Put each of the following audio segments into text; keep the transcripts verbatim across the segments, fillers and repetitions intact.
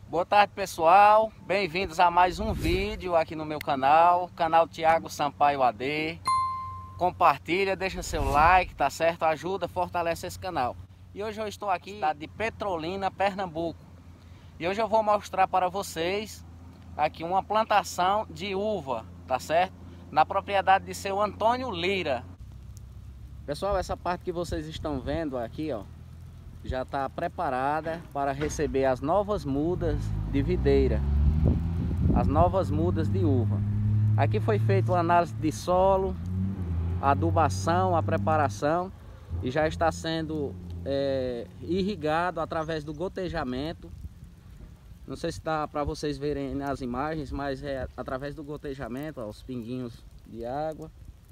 Boa tarde, pessoal, bem-vindos a mais um vídeo aqui no meu canal, canal Thiago Sampaio A D. Compartilha, deixa seu like, tá certo? Ajuda, fortalece esse canal. E hoje eu estou aqui na cidade de Petrolina, Pernambuco. E hoje eu vou mostrar para vocês aqui uma plantação de uva, tá certo? Na propriedade de seu Antônio Lira. Pessoal, essa parte que vocês estão vendo aqui, ó, já está preparada para receber as novas mudas de videira, as novas mudas de uva. Aqui foi feita uma análise de solo, a adubação, a preparação, e já está sendo é, irrigado através do gotejamento. Não sei se dá para vocês verem nas imagens, mas é através do gotejamento, ó, os pinguinhos de água.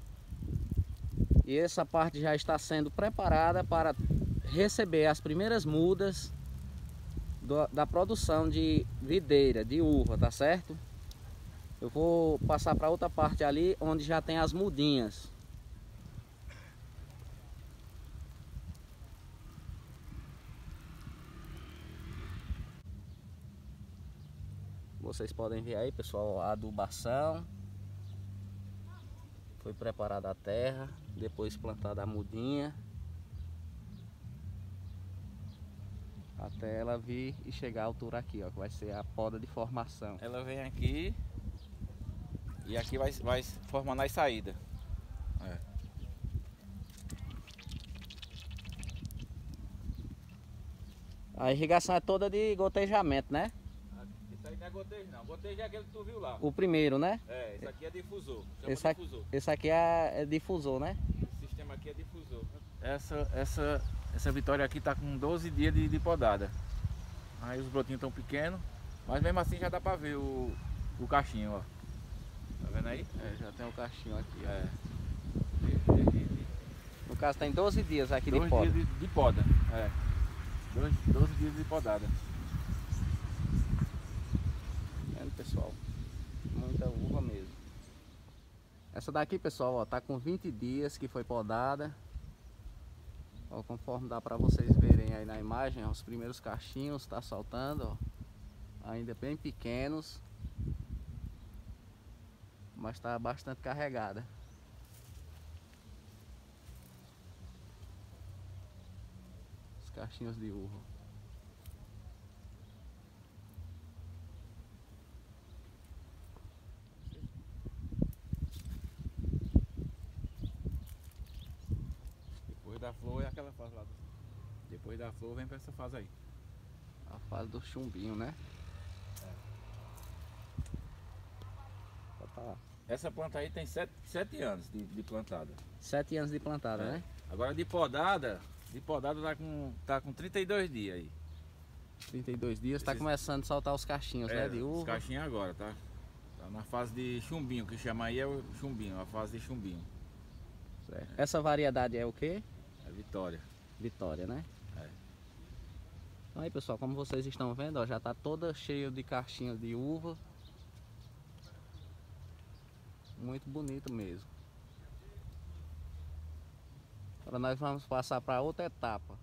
E essa parte já está sendo preparada para receber as primeiras mudas do, da produção de videira, de uva, tá certo? Eu vou passar para outra parte ali, onde já tem as mudinhas. Vocês podem ver aí, pessoal, a adubação. Foi preparada a terra, depois plantada a mudinha, até ela vir e chegar à altura aqui, ó, que vai ser a poda de formação. Ela vem aqui e aqui vai, vai formando as saídas. É. A irrigação é toda de gotejamento, né? Isso aí não é gotejo não, gotejo é aquele que tu viu lá. O primeiro, né? É, esse aqui é difusor, chama Esse aqui, difusor. esse aqui é, é difusor, né? Esse sistema aqui é difusor. Essa, essa, essa vitória aqui tá com doze dias de, de podada. Aí os brotinhos estão pequenos, mas mesmo assim já dá pra ver o, o cachinho, ó. Tá vendo aí? É, já tem o cachinho aqui, ó. É. No caso tem doze dias aqui doze de poda. dias de, de poda, é. doze dias de podada. Vendo, pessoal? Muita uva mesmo. Essa daqui, pessoal, ó, tá com vinte dias que foi podada. Ó, conforme dá pra vocês verem aí na imagem, ó, os primeiros cachinhos tá soltando, ó, ainda bem pequenos, mas tá bastante carregada. Os cachinhos de uva. Depois da flor é aquela fase lá. Depois da flor vem pra essa fase aí. A fase do chumbinho, né? É. Tá lá. Essa planta aí tem sete, sete anos de, de plantada. Sete anos de plantada, É. né? Agora de podada, de podada tá com, tá com trinta e dois dias aí. trinta e dois dias, tá Esses- começando a soltar os cachinhos, É, né? De os uva. caixinhos agora, tá? Tá na fase de chumbinho, que chama aí é o chumbinho, a fase de chumbinho. Certo. Essa variedade é o quê? É Vitória. Vitória, né? É. Então aí, pessoal, como vocês estão vendo, ó, já tá toda cheia de caixinhas de uva. Muito bonito mesmo. Agora nós vamos passar para outra etapa.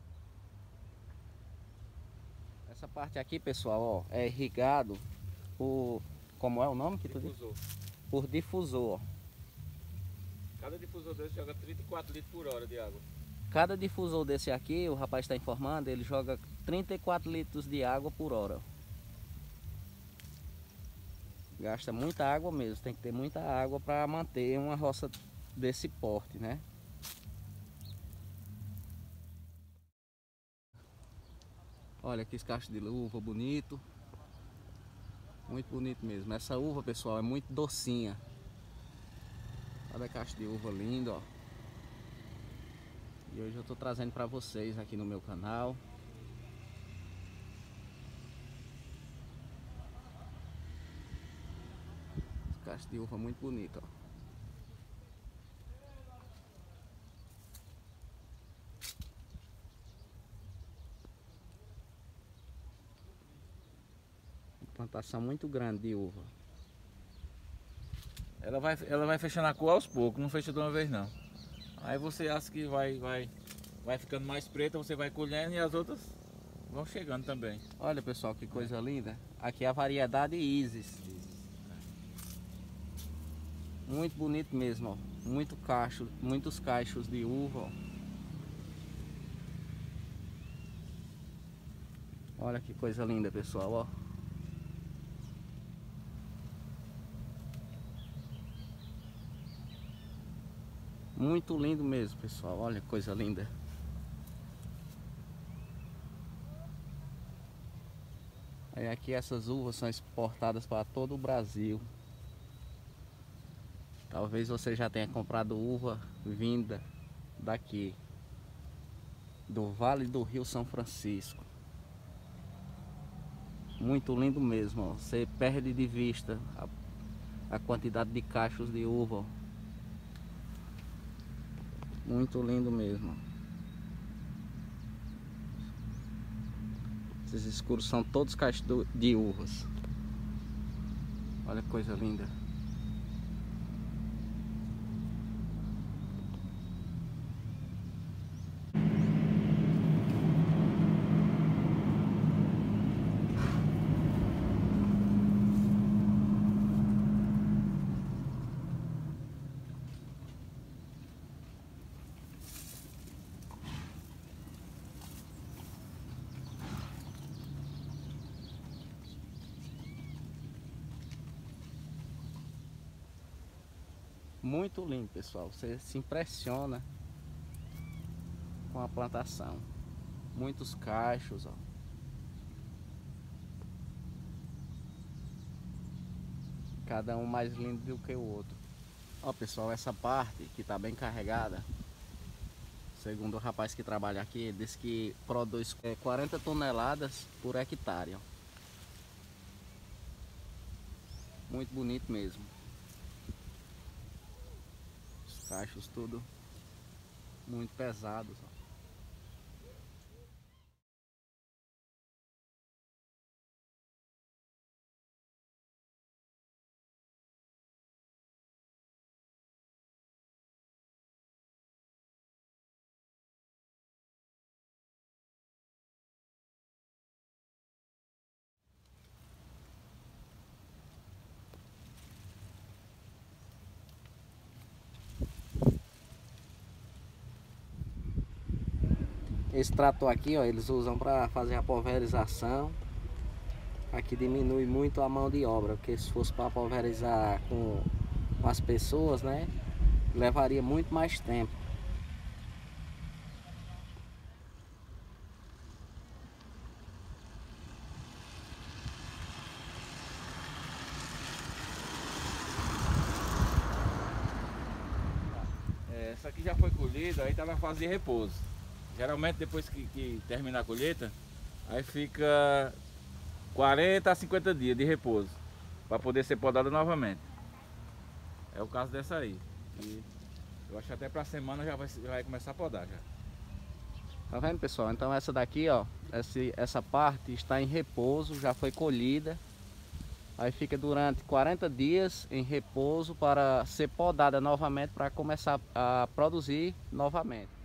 Essa parte aqui, pessoal, ó, é irrigado por... Como é o nome que tu disse? Difusor. Por difusor, ó. Cada difusor desse joga trinta e quatro litros por hora de água. Cada difusor desse aqui, o rapaz está informando, ele joga trinta e quatro litros de água por hora. Gasta muita água mesmo, tem que ter muita água para manter uma roça desse porte, né? Olha que cacho de uva bonito. Muito bonito mesmo. Essa uva, pessoal, é muito docinha. Olha a caixa de uva linda, ó. E hoje eu tô trazendo para vocês aqui no meu canal. Caixa de uva muito bonita, ó. Plantação muito grande de uva. Ela vai, ela vai fechando a cor aos poucos, não fecha de uma vez não. Aí você acha que vai, vai, vai ficando mais preta, você vai colhendo e as outras vão chegando também. Olha, pessoal, que coisa linda. Aqui é a variedade Isis. Muito bonito mesmo, ó. Muito cacho, muitos cachos de uva, ó. Olha que coisa linda, pessoal, ó. Muito lindo mesmo, pessoal. Olha que coisa linda. Aí aqui essas uvas são exportadas para todo o Brasil. Talvez você já tenha comprado uva vinda daqui, do Vale do Rio São Francisco. Muito lindo mesmo, ó. Você perde de vista a, a quantidade de cachos de uva, ó. Muito lindo mesmo. Esses escuros são todos cachos de uvas. Olha que coisa linda. Muito lindo, pessoal. Você se impressiona com a plantação. Muitos cachos, ó. Cada um mais lindo do que o outro. Ó, pessoal, essa parte que tá bem carregada, segundo o rapaz que trabalha aqui, ele disse que produz quarenta toneladas por hectare, ó. Muito bonito mesmo. Cachos tudo muito pesados, ó. Esse trator aqui, ó, eles usam para fazer a pulverização. Aqui diminui muito a mão de obra, porque se fosse para pulverizar com, com as pessoas, né, levaria muito mais tempo. É, essa aqui já foi colhida, aí tá na fase de repouso. Geralmente depois que, que termina a colheita, aí fica quarenta a cinquenta dias de repouso para poder ser podada novamente. É o caso dessa aí. E eu acho que até para a semana já vai, já vai começar a podar já. Tá vendo, pessoal? Então essa daqui, ó, essa, essa parte está em repouso, já foi colhida. Aí fica durante quarenta dias em repouso para ser podada novamente, para começar a produzir novamente.